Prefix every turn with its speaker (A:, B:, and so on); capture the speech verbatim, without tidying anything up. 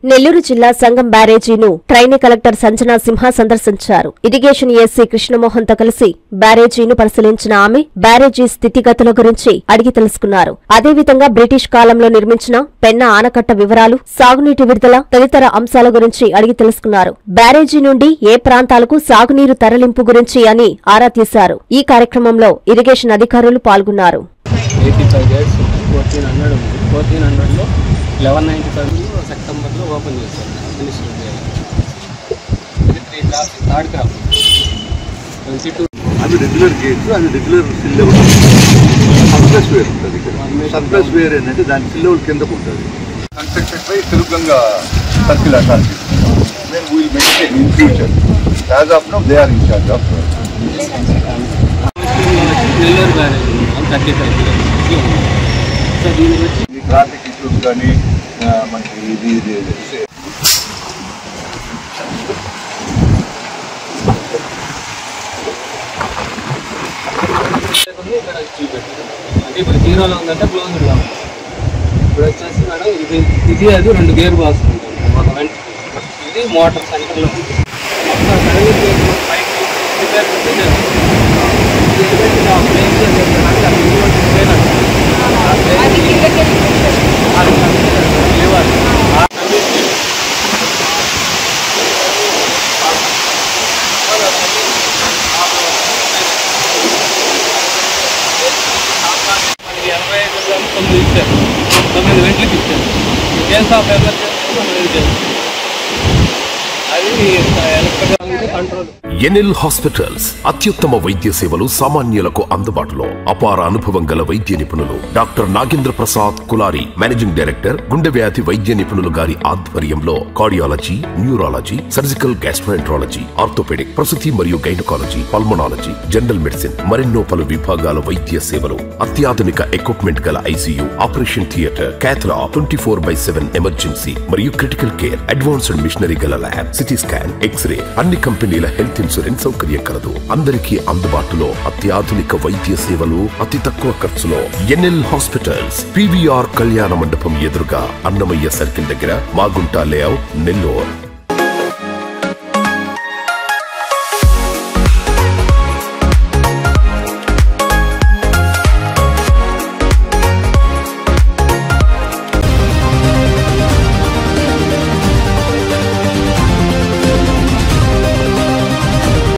A: నెల్లూరు జిల్లా సంగం బ్యారేజీను trainee collector Sanjana Simha సందర్శించారు. ఇరిగేషన్ ఎస్సీ కృష్ణమోహన్తో కలిసి బ్యారేజీను పరిశీలించిన ఆమె బ్యారేజీ స్థితిగతుల గురించి అడిగి తెలుసుకున్నారు. అదేవిధంగా బ్రిటిష్ కాలంలో నిర్మించిన పెన్నా ఆనకట్ట వివరాలు, సాగునీటి విడుదల తదితర అంశాల గురించి అడిగి తెలుసుకున్నారు. బ్యారేజీ నుండి ఏ ప్రాంతాలకు సాగునీరు తరలింపు గురించి అని ఆరా తీశారు. ఈ కార్యక్రమంలో ఇరిగేషన్ అధికారులు పాల్గొన్నారు.
B: లెవెన్ నైన్టీ ఫైవ్ సెప్టెంబర్లో ఓపెన్ చేశారు. థర్డ్ క్రాప్
C: అది రెగ్యులర్ గేట్స్, అది regular sill level. Surplus weir ఉంటుంది. సర్ప్లస్ వేర్ ఏంటంటే దాని సిల్ లెవెల్ కిందకు ఉంటుంది. Constructed by Telugu Ganga circle authority. Then will maintain in future. As of now they are in charge of
B: Nellore barrage thirty five so దీని వచ్చి
C: traffic issues కానీ మనకి ఇది ఇది
B: ఇక్కడ చూపెట్టారు. అంటే ఇప్పుడు జీరోలో ఉందంటే క్లోజ్డ్లో ఉంది. ఇప్పుడు వచ్చేసి మేడం ఇది ఇది అది రెండు గేర్ బాక్స్ ఉంటుంది. ఒక వెంట ఇది మోటార్ సెంటర్లో ఎనభై ఐదు తొమ్మిది ఇచ్చారు. తొమ్మిది వెంట్లకి ఇచ్చారు. కేస్ ఆఫ్ ఎమర్జెన్సీ అది ఎలక్ట్రికల్ కంట్రోల్.
D: ఎన్ఎల్ హాస్పిటల్స్ అత్యుత్తమ వైద్య సేవలు సామాన్యులకు అందుబాటులో. అపార అనుభవం గల వైద్య నిపుణులు doctor Nagendra Prasad Kulari, managing director, గుండె వ్యాధి వైద్య నిపుణులు గారి ఆధ్వర్యంలో cardiology, neurology, surgical gastroenterology, orthopaedic, ప్రసూతి మరియు గైనకాలజీ, పల్మనాలజీ, జనరల్ మెడిసిన్ మరెన్నో పలు విభాగాల వైద్య సేవలు. అత్యాధునిక ఎక్విప్మెంట్ గల ICU, operation theatre, cath lab, twenty four by seven emergency మరియు క్రిటికల్ కేర్, అడ్వాన్స్డ్ మిషనరీ గల ల్యాబ్, సిటీ స్కాన్, ఎక్స్రే, అన్ని కంపెనీల హెల్త్ ఇన్సూరెన్స్ సౌకర్యం కలదు. అందరికీ అందుబాటులో అత్యాధునిక వైద్య సేవలు అతి తక్కువ ఖర్చులో. ఎన్ఎల్ హాస్పిటల్స్, పీవీఆర్ కళ్యాణ మండపం ఎదురుగా, అన్నమయ్య సర్కిల్ దగ్గర, మాగుంట లేఅవుట్, నెల్లూరు.